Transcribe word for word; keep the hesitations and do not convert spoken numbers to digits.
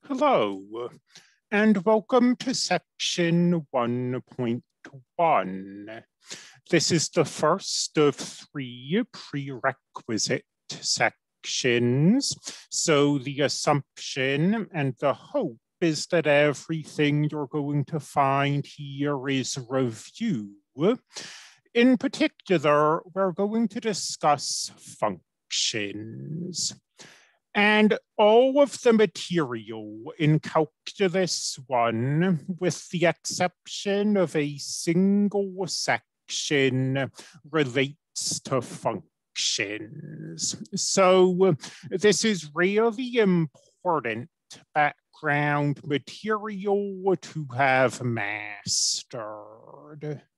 Hello, and welcome to section one point one. This is the first of three prerequisite sections. So the assumption and the hope is that everything you're going to find here is review. In particular, we're going to discuss functions. And all of the material in Calculus one, with the exception of a single section, relates to functions. So this is really important background material to have mastered.